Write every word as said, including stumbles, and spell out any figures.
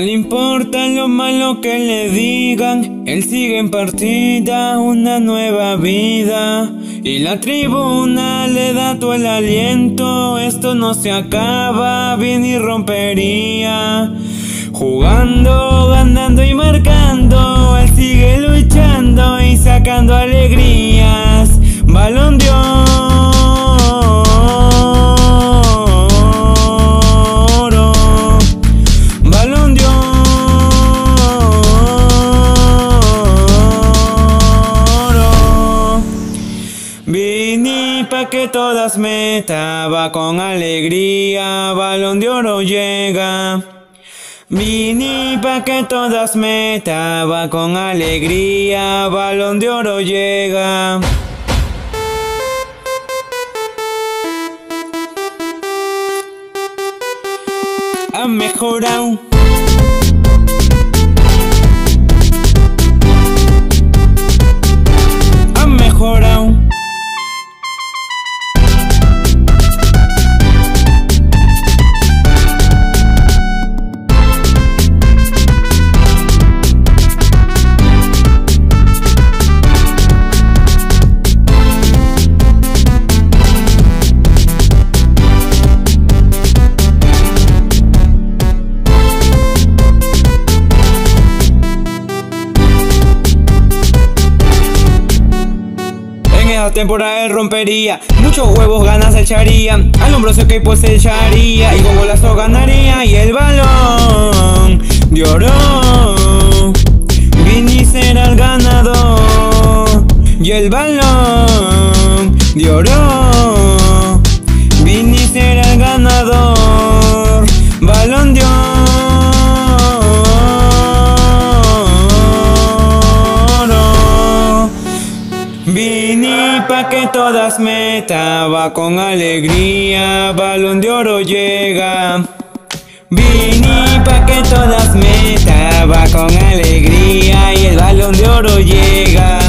le importa lo malo que le digan, él sigue en partida, una nueva vida. Y la tribuna le da todo el aliento, esto no se acaba, bien y rompería. Jugando, ganando y marcando, él sigue luchando y sacando alegrías. Balón de oro, balón de oro. Vine pa' que todas meta, va con alegría, balón de oro llega. Vine pa' que todas meta, va con alegría, balón de oro llega. Ha mejorado. Ha mejorado. La temporada él rompería, muchos huevos ganas echaría, al hombro se que pues echaría, y con golazo ganaría, y el balón de oro, Vini será el ganador, y el balón de oro, Vini será el ganador, balón de oro. Vine pa' que todas meta, va con alegría, balón de oro llega. Vine pa' que todas meta, va con alegría y el balón de oro llega.